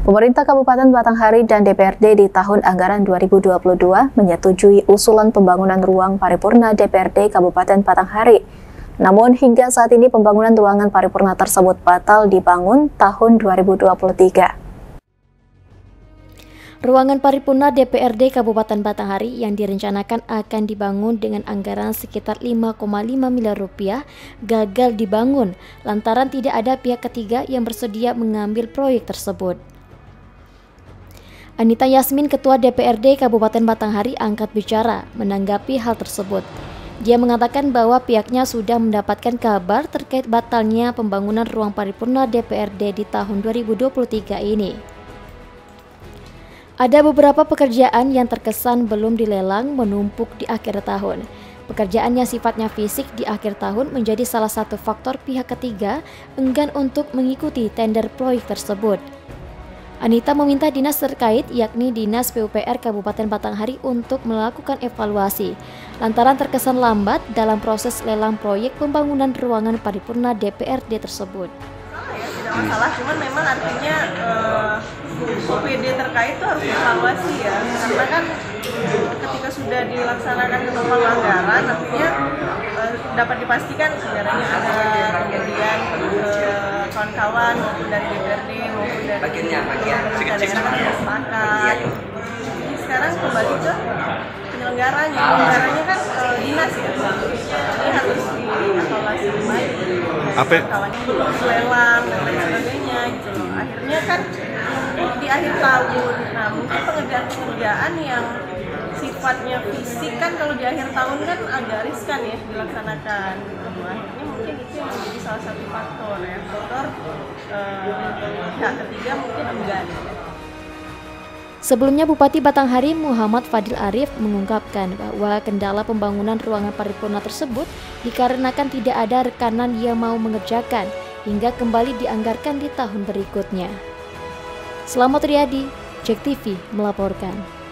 Pemerintah Kabupaten Batanghari dan DPRD di tahun anggaran 2022 menyetujui usulan pembangunan ruang paripurna DPRD Kabupaten Batanghari. Namun hingga saat ini pembangunan ruangan paripurna tersebut batal dibangun tahun 2023. Ruangan paripurna DPRD Kabupaten Batanghari yang direncanakan akan dibangun dengan anggaran sekitar 5,5 miliar rupiah gagal dibangun lantaran tidak ada pihak ketiga yang bersedia mengambil proyek tersebut. Anita Yasmin, Ketua DPRD Kabupaten Batanghari, angkat bicara menanggapi hal tersebut. Dia mengatakan bahwa pihaknya sudah mendapatkan kabar terkait batalnya pembangunan ruang paripurna DPRD di tahun 2023 ini. Ada beberapa pekerjaan yang terkesan belum dilelang menumpuk di akhir tahun. Pekerjaan yang sifatnya fisik di akhir tahun menjadi salah satu faktor pihak ketiga enggan untuk mengikuti tender proyek tersebut. Anita meminta dinas terkait yakni Dinas PUPR Kabupaten Batanghari untuk melakukan evaluasi lantaran terkesan lambat dalam proses lelang proyek pembangunan ruangan paripurna DPRD tersebut. Tidak masalah, cuman memang artinya OPD terkait itu harus evaluasi ya, karena kan ketika sudah dilaksanakan ketentuan anggaran artinya dapat dipastikan anggarannya ada, kemudian kawan-kawan maupun dari DPRD maupun dari pemerintah daerah sepakat. Jadi sekarang kembali ke penyelenggaranya kan dinas ya, ini harus dievaluasi kembali. Kawannya belum lelang dan lain sebagainya gitu loh. Akhirnya kan di akhir tahun, nah mungkin pengerjaan yang sifatnya fisik kan kalau di akhir tahun kan agak riskan ya dilaksanakan. Akhirnya mungkin itu yang menjadi salah satu faktor ya, faktor pihak ketiga mungkin enggan. Sebelumnya Bupati Batanghari Muhammad Fadil Arif mengungkapkan bahwa kendala pembangunan ruangan paripurna tersebut dikarenakan tidak ada rekanan yang mau mengerjakan hingga kembali dianggarkan di tahun berikutnya. Selamat Riyadi, JEK TV melaporkan.